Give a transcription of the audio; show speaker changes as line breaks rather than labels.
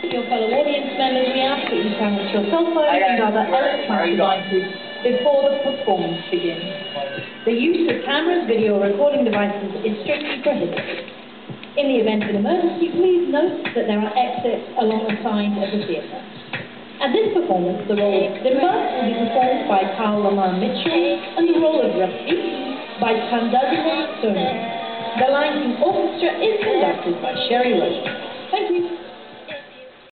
Your fellow audience members, we ask that you silence your cell phones and other electronic devices before the performance begins. The use of cameras, video, or recording devices is strictly prohibited. In the event of an emergency, please note that there are exits along the side of the theatre. At this performance, the role of Simba will be performed by Carl Lamar Mitchell and the role of Rafik by Tandazile Soni. The Lion King Orchestra is conducted by Sherry Rose. Thank you.